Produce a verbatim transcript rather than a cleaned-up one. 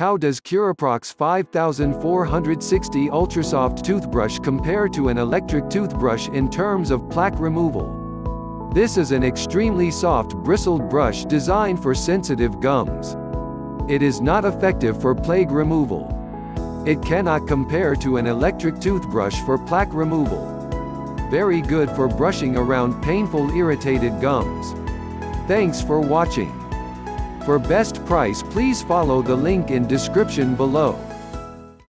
How does Curaprox five four sixty Ultrasoft Toothbrush compare to an electric toothbrush in terms of plaque removal? This is an extremely soft bristled brush designed for sensitive gums. It is not effective for plaque removal. It cannot compare to an electric toothbrush for plaque removal. Very good for brushing around painful irritated gums. Thanks for watching. For best price, please follow the link in description below.